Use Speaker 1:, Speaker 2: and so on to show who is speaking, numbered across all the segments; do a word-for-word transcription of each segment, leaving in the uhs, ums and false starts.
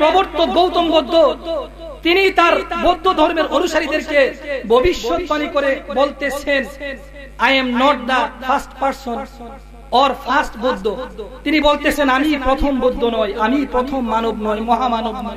Speaker 1: প্রবর্তক গৌতম বুদ্ধ তিনি তার বৌদ্ধ ধর্মের অনুসারীদেরকে ভবিষ্যৎবাণী করে বলতেছেন, I am not the first person or first Buddha. তিনি বলতেছেন আমি প্রথম বুদ্ধ নয়, আমি প্রথম মানব নয়, মহামানব নয়।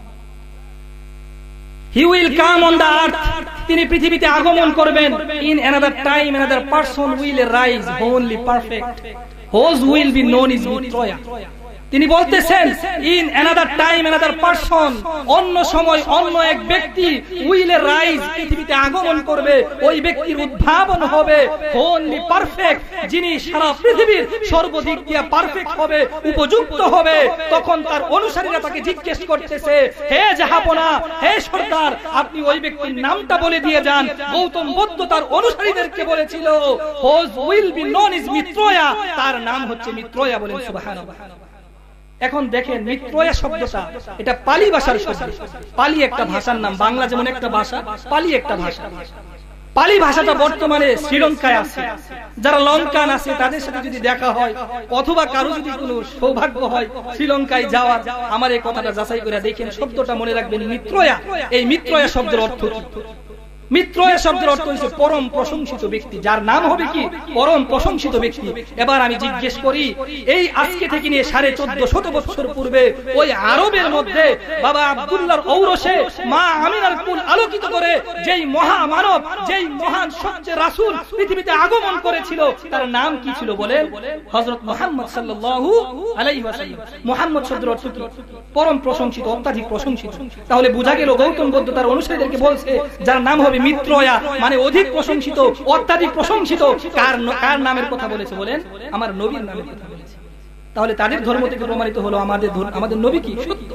Speaker 1: He will come on the earth, তিনি পৃথিবীতে আগমন করবেন। In another time another person will arise, only perfect, whose will be known as Mitroya। তিনি বলতেছেন in another time another person, অন্য সময় অন্য এক ব্যক্তি will arise, পৃথিবীতে আগমন করবে। ওই ব্যক্তির উদ্ভাবন হবে only perfect, যিনি সারা পৃথিবীর সর্বদিক দিয়ে পারফেক্ট হবে, উপযুক্ত হবে। তখন তার অনুসারীরা তাকে জিজ্ঞেস করতেছে, হে জাহাপনা, হে সর্দার, আপনি ওই ব্যক্তির নামটা বলে দিয়ে যান। গৌতম বুদ্ধ তার অনুসারীদেরকে বলেছিল whose will be known as Mitroya, তার নাম হচ্ছে মিত্রয়া। বলেন সুবহানাল্লাহ। এখন দেখেন মিত্রয়া শব্দটা এটা পালি ভাষার শব্দ। পালি একটা ভাষার নাম, বাংলা যেমন একটা ভাষা, পালি একটা ভাষা। পালি ভাষাটা বর্তমানে শ্রীলঙ্কায় আছে। যারা লঙ্কান আছে তাদের সাথে যদি দেখা হয় অথবা কারো যদি কোনো সৌভাগ্য হয় শ্রীলঙ্কায় যাওয়ার, আমার এই কথাটা যাচাই করে দেখেন, শব্দটা মনে রাখবেন মিত্রয়া। এই মিত্রয়া শব্দের অর্থ কি? মিত্রয়া শব্দের অর্থ হচ্ছে পরম প্রশংসিত ব্যক্তি, যার নাম হবে কি পরম প্রশংসিত ব্যক্তি। এবার আমি জিজ্ঞেস করি, এই আজকে থেকে নিয়ে সাড়ে চোদ্দ শত বছর পূর্বে ওই আরবের মধ্যে বাবা আব্দুল্লাহর ঔরসে মা আমিনার কুল আলোকিত করে যেই মহামানব, যেই মহান সবচেয়ে রাসূল পৃথিবীতে আগমন করেছিল, তার নাম কি ছিল বলেন? হযরত মুহাম্মদ সাল্লাল্লাহু আলাইহি ওয়াসাল্লাম। মুহাম্মদ শব্দের অর্থ কি? পরম প্রশংসিত, অত্যাধিক প্রশংসিত। তাহলে বোঝা গেল গৌতম বুদ্ধ তার অনুসারীদেরকে বলছে যার নাম হবে মিত্রয়া, মানে অধিক প্রশংসিত, অত্যাধিক প্রশংসিত। কার কার নামের কথা বলেছে বলেন? আমার নবীর নামের কথা বলেছে। তাহলে তাদের ধর্ম থেকে প্রমাণিত হলো আমাদের আমাদের নবী কি সত্য।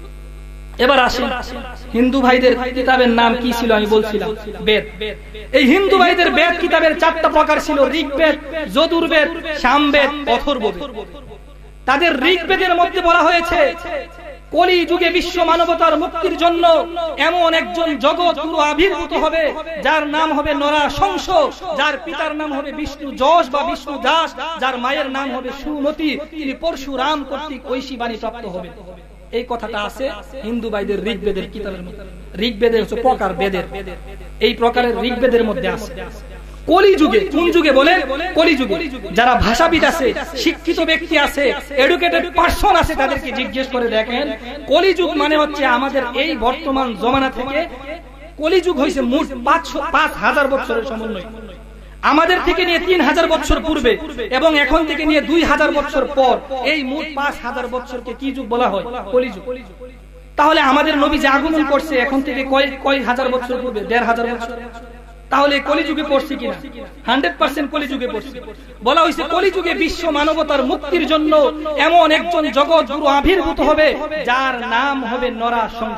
Speaker 1: এবার আসেন হিন্দু ভাইদের কিতাবের নাম কি ছিল? আমি বলছিলাম বেদ। এই হিন্দু ভাইদের বেদ কিতাবের চারটা প্রকার ছিল, ঋগ্বেদ, যজুর্বেদ, সামবেদ, অথর্ববেদ। তাদের ঋগ্বেদের মধ্যে বলা হয়েছে কলি যুগে বিশ্ব মানবতার মুক্তির জন্য এমন একজন জগৎ গুরু আবির্ভূত হবে যার নাম হবে নরাশংস, যার পিতার নাম হবে বিষ্ণু যশ বা বিষ্ণু দাস, যার মায়ের নাম হবে সুমতি, তিনি পরশুরাম কর্তৃক ঐশী বাণী প্রাপ্ত হবে। এই কথাটা আছে হিন্দু ভাইদের ঋগ্বেদের কিতাবের মধ্যে। ঋগ্বেদের হচ্ছে প্রকার বেদের, এই প্রকারের ঋগ্বেদের মধ্যে আছে। কলি যুগে, কোন যুগে বলেন? কলি যুগে যারা ভাষাবিদ আছে, শিক্ষিত ব্যক্তি আছে, এডুকেটেড পারসন আছে, তাদেরকে জিজ্ঞেস করে দেখেন কলি যুগ মানে হচ্ছে আমাদের এই বর্তমান জমানা থেকে কলি যুগ হয়েছে মোট পাঁচ হাজার বছরের সমন্বয়। আমাদের থেকে নিয়ে তিন হাজার বছর পূর্বে এবং এখন থেকে নিয়ে দুই হাজার বছর পর, এই মোট পাঁচ হাজার বছরকে কি যুগ বলা হয়? কলি যুগ। তাহলে আমাদের নবী যে আগমন করছে এখন থেকে কয় কয় হাজার বছর পূর্বে? দেড় হাজার বছর। তাহলে কলিযুগে পড়ছে কিনা? হান্ড্রেড পার্সেন্ট কলিযুগে পড়ছে। বলা হয়েছে কলিযুগে বিশ্ব মানবতার মুক্তির জন্য এমন একজন জগৎ গুরু আবির্ভূত হবে যার নাম হবে নরাশংস।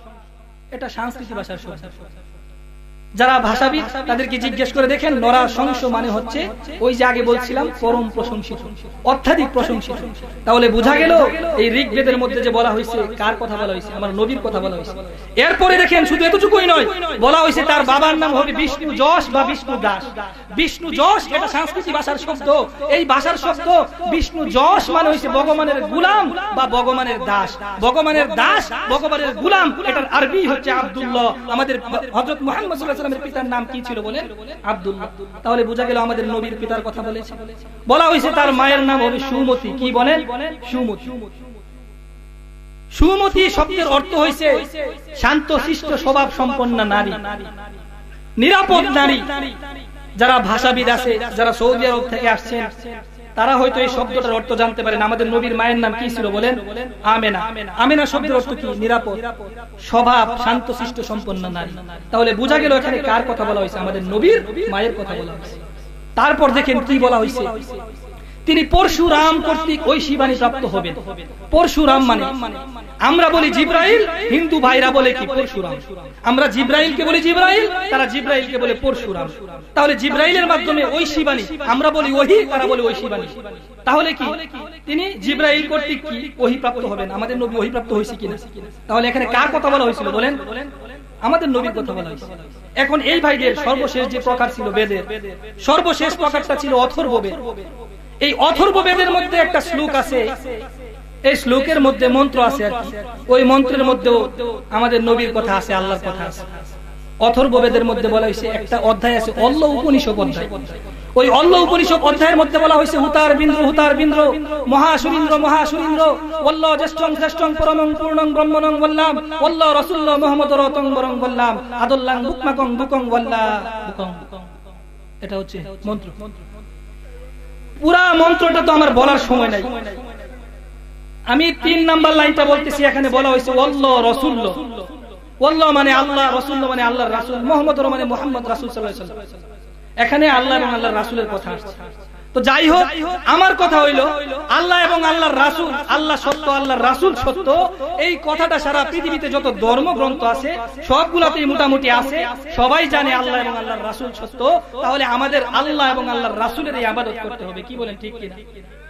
Speaker 1: এটা সংস্কৃতি ভাষার শব্দ। যারা ভাষাবিদ তাদেরকে জিজ্ঞেস করে দেখেন নরাশংস মানে হচ্ছে ওই যে আগে বলছিলাম পরম প্রশংসিত, অত্যাধিক প্রশংসিত। তাহলে বোঝা গেল এই ঋগ্বেদের মধ্যে যে বলা হয়েছে কার কথা বলা হয়েছে? আমার নবীর কথা বলা হয়েছে। এরপরে দেখেন শুধু এতটুকুই নয়, বলা হয়েছে তার বাবার নাম হবে বিষ্ণু যশ বা বিষ্ণু দাস। বিষ্ণু যশ এটা সংস্কৃতি ভাষার শব্দ। এই ভাষার শব্দ বিষ্ণু যশ মানে হয়েছে ভগবানের গুলাম বা ভগবানের দাস। ভগবানের দাস, ভগবানের গুলাম, এটার আরবি হচ্ছে আব্দুল্লাহ। আমাদের হযরত মুহাম্মদ সাল্লাল্লাহু আলাইহি ওয়াসাল্লামের পিতার নাম কি ছিল বলেন? আব্দুল্লাহ। তাহলে বোঝা গেল আমাদের নবীর পিতার কথা বলেছে। বলা হয়েছে তার মায়ের নাম হবে সুমতি। কি বলেন? সুমতি। সুমতি শব্দের অর্থ হয়েছে শান্ত শিষ্ট স্বভাব সম্পন্ন নারী, নিরাপদ নারী। যারা ভাষাবিদ আছে, যারা সৌদি আরব থেকে আসছেন, তারা হয়তো এই শব্দটার অর্থ জানতে পারেন। আমাদের নবীর মায়ের নাম কি ছিল বলেন? আমেনা। আমেনা শব্দের অর্থ কি? নিরাপদ স্বভাব, শান্ত শিষ্ট সম্পন্ন নারী। তাহলে বোঝা গেল এখানে কার কথা বলা হয়েছে? আমাদের নবীর মায়ের কথা বলা হয়েছে। তারপর দেখেন কি বলা হয়েছে, তিনি পরশুরাম কর্তৃক ঐশী বাণী প্রাপ্ত হবেন। পরশুরাম মানে আমরা বলি জিব্রাইল, হিন্দু ভাইরা বলে কি? পরশুরাম। আমরা জিব্রাইলকে বলি জিব্রাইল, তারা জিব্রাইলকে বলে পরশুরাম। তাহলে জিব্রাইলের মাধ্যমে ঐশী বাণী, আমরা বলি ওহী, তারা বলে ঐশী বাণী। তাহলে কি তিনি জিব্রাইল কর্তৃক কি ওহী প্রাপ্ত হবেন? আমাদের নবী ওহী প্রাপ্ত হয়েছে কিনা? তাহলে এখানে কার কথা বলা হয়েছিল বলেন? আমাদের নবীর কথা বলা হয়েছে। এখন এই ভাইদের সর্বশেষ যে প্রকার ছিল বেদের, সর্বশেষ প্রকারটা ছিল অথর্ববেদ। এই অথর্ববেদের মধ্যে একটা শ্লোক আছে, এই শ্লোকের মধ্যে মন্ত্র আছে আর কি, ওই মন্ত্রের মধ্যেও আমাদের নবীর কথা আছে, আল্লাহর কথা আছে। অথর্ববেদের মধ্যে বলা হয়েছে একটা অধ্যায় আছে অল্ল উপনিষদ অধ্যায়, ওই অল্ল উপনিষদ অধ্যায়ের মধ্যে বলা হয়েছে হুতার বিন্দ্র হুতার বিন্দ্র মহাসুরিন্দ্র মহাসুরিন্দ্র ওল্ল জ্যেষ্ঠং শ্রেষ্ঠং পরমং পূর্ণং ব্রহ্মণং বললাম ওল্ল রাসূলুল্লাহ মুহাম্মদ রতং বরং বললাম আদল্লাং বুকমাকং বুকং ওয়াল্লা বুকং। এটা হচ্ছে মন্ত্র। পুরা মন্ত্রটা তো আমার বলার সময় নাই, আমি তিন নাম্বার লাইনটা বলতেছি। এখানে বলা হয়েছে ওল্ল রাসূলুল্লাহ, ওল্ল মানে আল্লাহ, রাসূলুল্লাহ মানে আল্লাহর রাসূল, মুহাম্মদ মানে মুহাম্মদ রাসূল সাল্লাল্লাহু আলাইহি ওয়াসাল্লাম। এখানে আল্লাহ এবং আল্লাহর রাসূলের কথা আসছে। তো যাই হোক, আমার কথা হইলো আল্লাহ এবং আল্লাহর রাসূল, আল্লাহ সত্য আল্লাহর রাসূল সত্য, এই কথাটা সারা পৃথিবীতে যত ধর্মগ্রন্থ আছে সবগুলোতেই মোটামুটি আছে, সবাই জানে আল্লাহ এবং আল্লাহর রাসূল সত্য। তাহলে আমাদের আল্লাহ এবং আল্লাহর রাসূলের এই ইবাদত করতে হবে, কি বলেন ঠিক কিনা?